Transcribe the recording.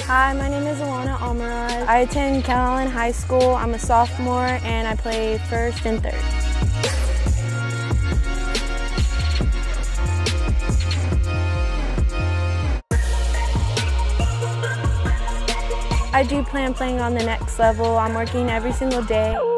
Hi, my name is Alana Almiraj. I attend Calallen High School. I'm a sophomore and I play first and third. I do plan playing on the next level. I'm working every single day.